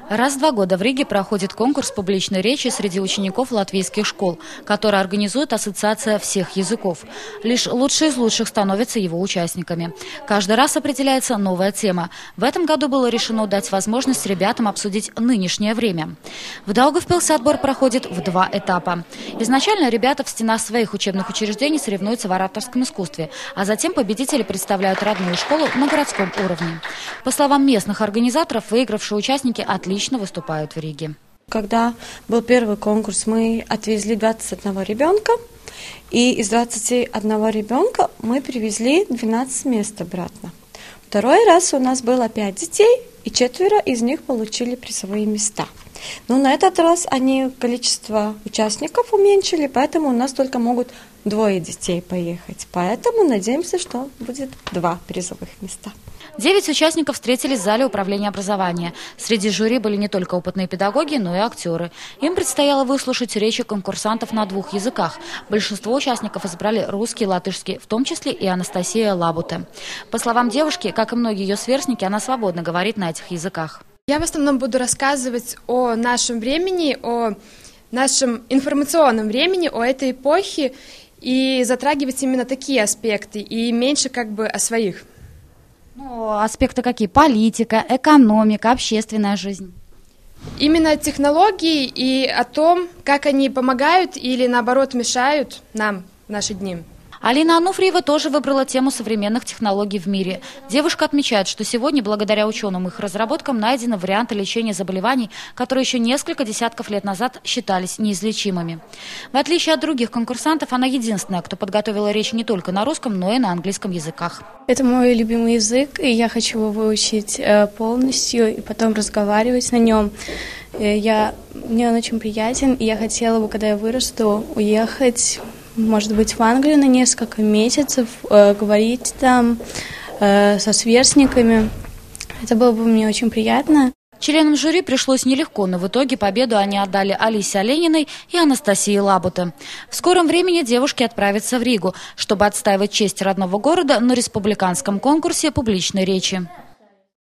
Раз в 2 года в Риге проходит конкурс публичной речи среди учеников латвийских школ, который организует Ассоциация всех языков. Лишь лучшие из лучших становятся его участниками. Каждый раз определяется новая тема. В этом году было решено дать возможность ребятам обсудить нынешнее время. В Даугавпилсе отбор проходит в 2 этапа. Изначально ребята в стенах своих учебных учреждений соревнуются в ораторском искусстве, а затем победители представляют родную школу на городском уровне. По словам местных организаторов, выигравшие участники отлично выступают в Риге. Когда был первый конкурс, мы отвезли 21 ребенка, и из 21 ребенка мы привезли 12 мест обратно. Второй раз у нас было 5 детей, и 4 из них получили призовые места. Но на этот раз они количество участников уменьшили, поэтому у нас только могут 2 детей поехать. Поэтому надеемся, что будет 2 призовых места. 9 участников встретились в зале управления образования. Среди жюри были не только опытные педагоги, но и актеры. Им предстояло выслушать речи конкурсантов на 2 языках. Большинство участников избрали русский и латышский, в том числе и Анастасия Лабуте. По словам девушки, как и многие ее сверстники, она свободно говорит на этих языках. Я в основном буду рассказывать о нашем времени, о нашем информационном времени, о этой эпохе и затрагивать именно такие аспекты и меньше о своих. Аспекты какие? Политика, экономика, общественная жизнь? Именно технологии и о том, как они помогают или, наоборот, мешают нам в наши дни. Алина Ануфриева тоже выбрала тему современных технологий в мире. Девушка отмечает, что сегодня, благодаря ученым и их разработкам, найдены варианты лечения заболеваний, которые еще несколько десятков лет назад считались неизлечимыми. В отличие от других конкурсантов, она единственная, кто подготовила речь не только на русском, но и на английском языках. Это мой любимый язык, и я хочу его выучить полностью и потом разговаривать на нем. Мне он очень приятен, и я хотела бы, когда я вырасту, уехать, может быть, в Англию на несколько месяцев, говорить там со сверстниками. Это было бы мне очень приятно. Членам жюри пришлось нелегко, но в итоге победу они отдали Алисе Олениной и Анастасии Лабуте. В скором времени девушки отправятся в Ригу, чтобы отстаивать честь родного города на республиканском конкурсе публичной речи.